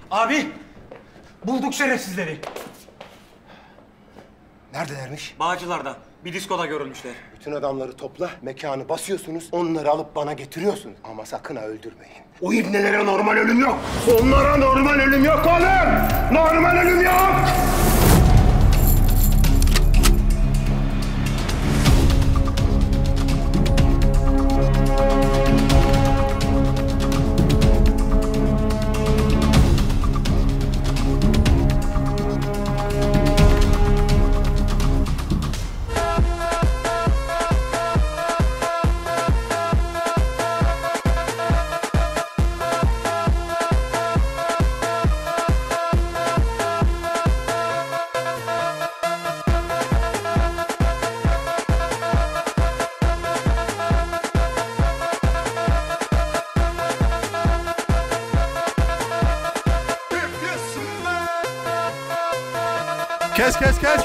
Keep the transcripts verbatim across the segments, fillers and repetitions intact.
Abi, bulduk şerefsizleri. Neredelermiş? Bağcılar'da, bir diskoda görülmüşler. Bütün adamları topla, mekanı basıyorsunuz, onları alıp bana getiriyorsunuz. Ama sakın ha öldürmeyin. O ibnelere normal ölüm yok. Onlara normal ölüm yok oğlum! Normal ölüm yok! Kes kes kes.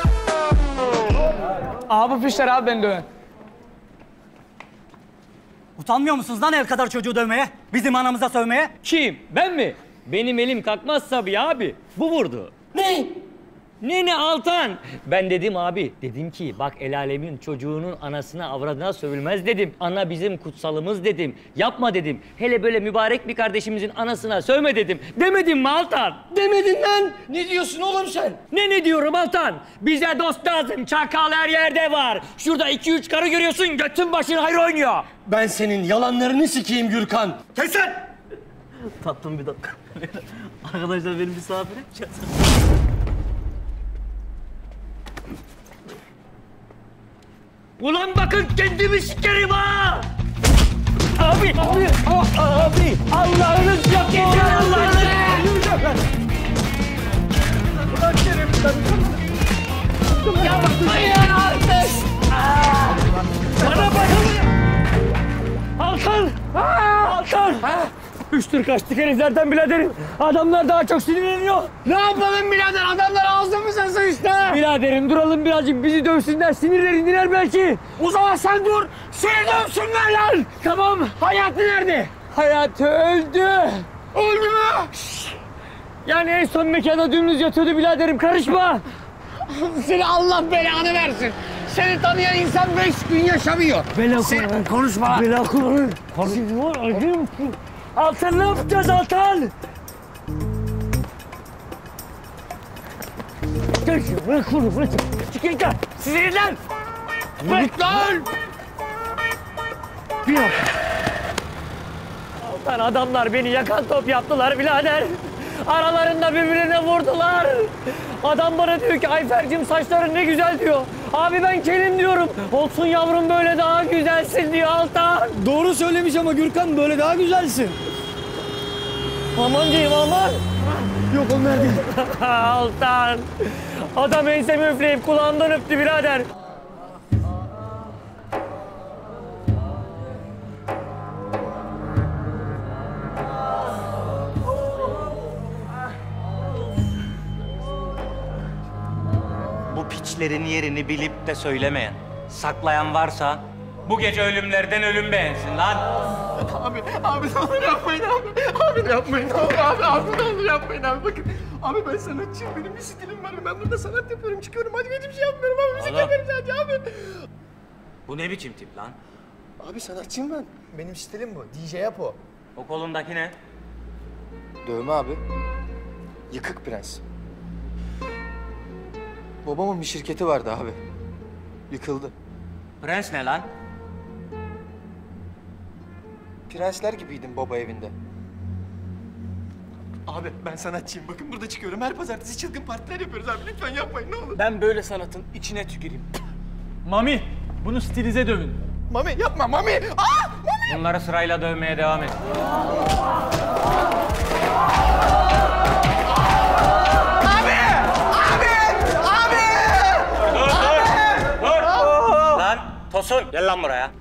Abi fişler abi beni dövün. Utanmıyor musunuz lan el kadar çocuğu dövmeye? Bizim anamıza sövmeye? Kim? Ben mi? Benim elim kalkmaz tabii abi. Bu vurdu. Ne? Ne ne Altan? Ben dedim abi. Dedim ki bak el alemin çocuğunun anasına avradına sövülmez dedim. Ana bizim kutsalımız dedim. Yapma dedim. Hele böyle mübarek bir kardeşimizin anasına sövme dedim. Demedim mi Altan? Demedin lan. Ne diyorsun oğlum sen? Ne ne diyorum Altan? Bize dost lazım. Çakal her yerde var. Şurada iki üç karı görüyorsun. Götün başın hayır oynuyor. Ben senin yalanlarını sikeyim Gürkan. Kes lan! Tatlım bir dakika. Arkadaşlar benim misafirim. Ulan bakın kendimi sikerim ha! Abi! Abi! Abi! Allah'ınız yapma! Allah'ınız! Ulan Kerem'den! Yapmayın artık! Bana bakın! Altan! Altan! Üçtür kaçtık heriflerden biraderim. Adamlar daha çok sinirleniyor. Ne yapalım birader? Adamlar ağzımıza sıçtı. Biraderim duralım birazcık bizi dövsünler. Sinirleri diner belki. O zaman sen dur. Seni dövsünler lan. Tamam. Hayatı nerede? Hayatı öldü. Öldü mü? Yani en son mekanda dümdüz yatıyordu biraderim. Karışma. Seni Allah belanı versin. Seni tanıyan insan beş gün yaşamıyor. Bela Sen konuşma. Bela kullanın. Siz var acım. Altan ne yapacağız Altan? Gel şuraya bırak onu bırak. Çıkın gel. Sizin lan. Git lan. Bir dakika. Altan adamlar beni yakan top yaptılar birader. Aralarında birbirine vurdular. Adam bana diyor ki Ayfer'cim saçların ne güzel diyor. Abi ben kelim diyorum. Olsun yavrum böyle daha güzelsin diyor Altan. Doğru söylemiş ama Gürkan böyle daha güzelsin. Aman diyeyim aman. Yok o nerede? Altan. Adam ensemi üfleyip kulağımdan öptü birader. Bu piçlerin yerini bilip de söylemeyen, saklayan varsa bu gece ölümlerden ölüm beğensin lan. Abi, abi ne olur yapmayın abi. Abi yapmayın ne olur abi. Abi ne olur yapmayın abi. Bakın abi ben sanatçıyım. Benim bir stilim var. Ben burada sanat yapıyorum. Çıkıyorum. Hadi hiçbir şey yapmıyorum abi. Müzik Oğlum. yapıyorum sadece abi. Bu ne biçim tip lan? Abi sanatçıyım ben. Benim stilim bu. D J yap o. O kolundaki ne? Dövme abi. Yıkık Prens. Babamın bir şirketi vardı abi. Yıkıldı. Prens ne lan? Prensler gibiydim baba evinde. Abi ben sanatçıyım. Bakın burada çıkıyorum. Her pazartesi çılgın partiler yapıyoruz abi. Lütfen yapmayın ne olur. Ben böyle sanatın içine tüküreyim. Mami, bunu stilize dövün. Mami yapma Mami. Aa! Mami! Bunları sırayla dövmeye devam et. Tosun, gel lan buraya.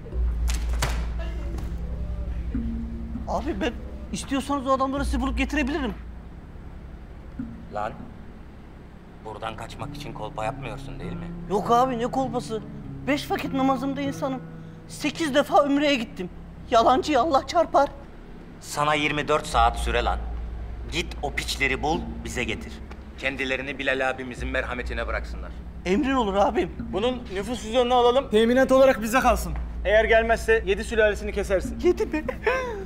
Abi ben istiyorsanız o adamları size bulup getirebilirim. Lan, buradan kaçmak için kolpa yapmıyorsun değil mi? Yok abi ne kolpası. Beş vakit namazımda insanım. Sekiz defa Ümre'ye gittim. Yalancıyı Allah çarpar. Sana yirmi dört saat süre lan. Git o piçleri bul, bize getir. Kendilerini Bilal abimizin merhametine bıraksınlar. Emrin olur abim. Bunun nüfus cüzdanını alalım. Teminat olarak bize kalsın. Eğer gelmezse yedi sülalesini kesersin. Yedi mi?